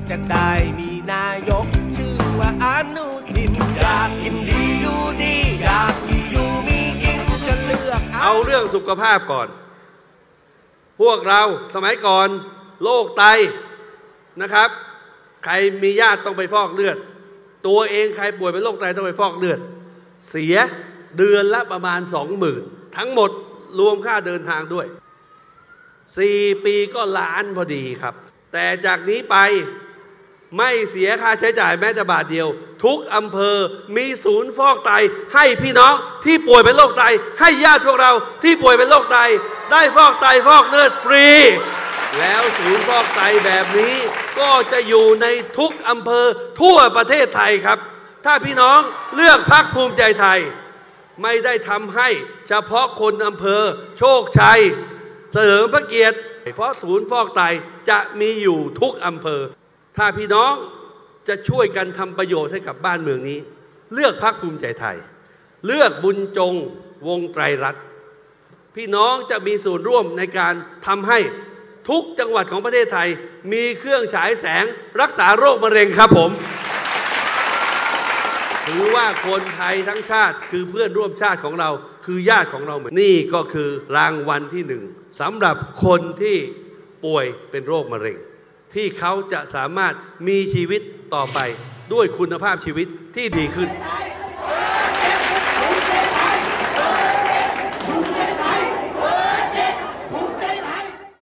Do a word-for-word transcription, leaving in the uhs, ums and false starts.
จะได้มีนายกชื่อว่าอนุทินอยากกินดีอยู่ดีอยากมีอยู่มีกินจะเลือกเอาเรื่องสุขภาพก่อนพวกเราสมัยก่อนโรคไตนะครับใครมีญาติต้องไปฟอกเลือดตัวเองใครป่วยเป็นโรคไตต้องไปฟอกเลือดเสียเดือนละประมาณสองหมื่นทั้งหมดรวมค่าเดินทางด้วยสี่ปีก็ล้านพอดีครับแต่จากนี้ไปไม่เสียค่าใช้จ่ายแม้แต่บาทเดียวทุกอำเภอมีศูนย์ฟอกไตให้พี่น้องที่ป่วยเป็นโรคไตให้ญาติพวกเราที่ป่วยเป็นโรคไตได้ฟอกไตฟอกเลือดฟรีแล้วศูนย์ฟอกไตแบบนี้ก็จะอยู่ในทุกอำเภอทั่วประเทศไทยครับถ้าพี่น้องเลือกพรรคภูมิใจไทยไม่ได้ทำให้เฉพาะคนอำเภอโชคชัยเสริมพระเกียรติเพราะศูนย์ฟอกไตจะมีอยู่ทุกอำเภอถ้าพี่น้องจะช่วยกันทำประโยชน์ให้กับบ้านเมืองนี้เลือกพรรคภูมิใจไทยเลือกบุญจงวงไตรรัตน์พี่น้องจะมีส่วนร่วมในการทำให้ทุกจังหวัดของประเทศไทยมีเครื่องฉายแสงรักษาโรคมะเร็งครับผมถือว่าคนไทยทั้งชาติคือเพื่อนร่วมชาติของเราคือญาติของเราเหมือนนี่ก็คือรางวัลที่หนึ่งสำหรับคนที่ป่วยเป็นโรคมะเร็งที่เขาจะสามารถมีชีวิตต่อไปด้วยคุณภาพชีวิตที่ดีขึ้น